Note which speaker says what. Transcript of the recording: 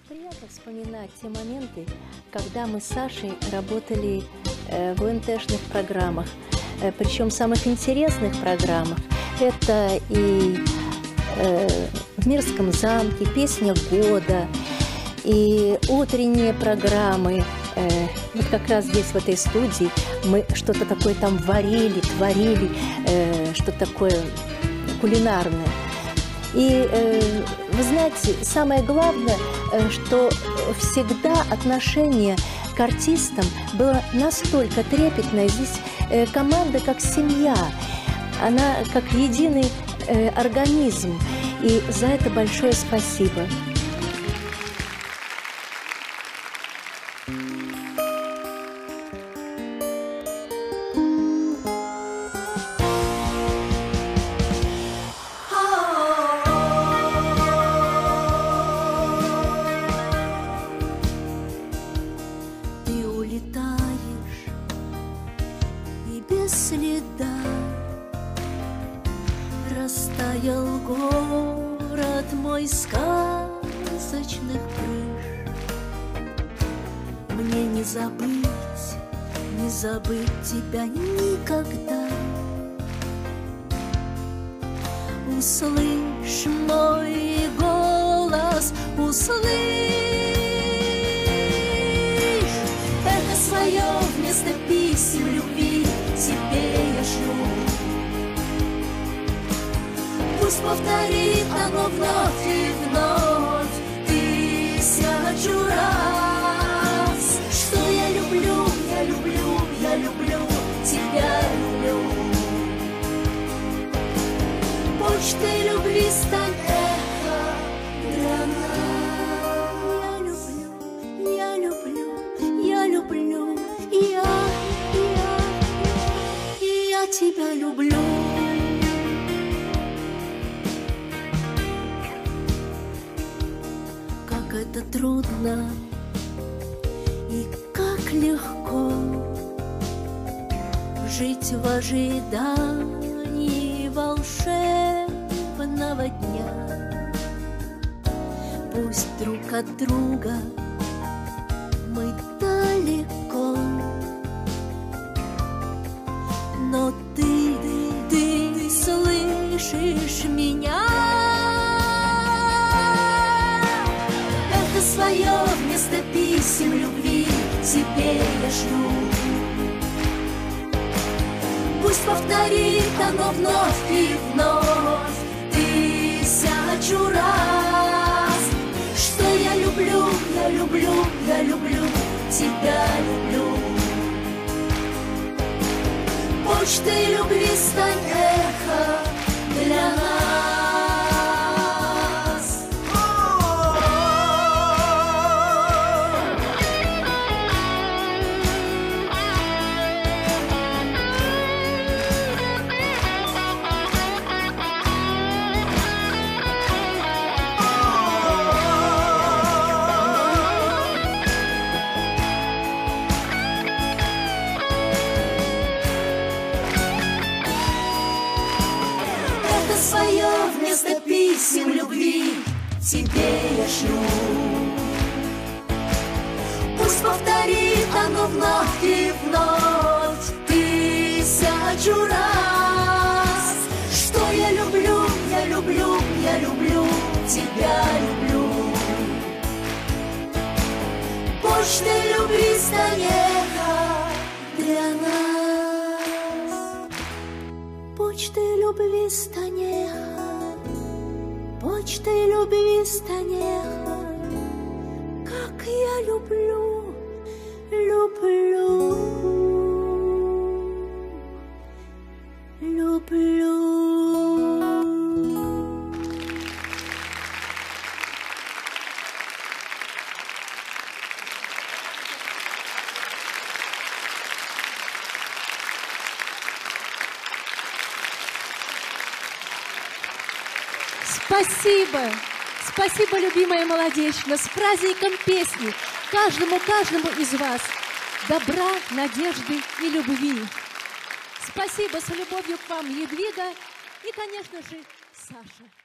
Speaker 1: Приятно вспоминать те моменты, когда мы с Сашей работали в ОНТ-шных программах, причем самых интересных программах. Это и в Мирском замке, «Песня года», и утренние программы. Вот как раз здесь, в этой студии, мы что-то такое там варили, творили, что-то такое кулинарное. И вы знаете, самое главное, что всегда отношение к артистам было настолько трепетное. Здесь команда как семья, она как единый организм. И за это большое спасибо.
Speaker 2: Без следа растаял город мой сказочных крыш. Мне не забыть тебя никогда. Услышь мой голос, услышь это свое вместо писем любви. Тебе я шлю. Пусть повторит оно вновь и вновь тысячу раз, что я люблю, я люблю, я люблю, тебя люблю. Почтой любви стань эхо для нас. Я люблю, я люблю, я тебя люблю. Как это трудно и как легко жить в ожидании волшебного дня. Пусть друг от друга мы далеко, но ты слышишь меня. Это свое вместо писем любви тебе я шлю. Пусть повторит оно вновь и вновь тысячу раз, что я люблю, я люблю, я люблю, тебя люблю. Почтой любви стань эхо для нас. Свое вместо писем любви тебе я шлю. Пусть повторит оно вновь и вновь тысячу раз, что я люблю, я люблю, я люблю, тебя люблю. Почтой любви стань эхо для нас. Почтой любви стань эхо, почтой любви стань эхо, как я люблю, люблю, люблю.
Speaker 3: Спасибо! Спасибо, любимая молодечна, с праздником песни, каждому из вас добра, надежды и любви. Спасибо, с любовью к вам, Едвига и, конечно же, Саша.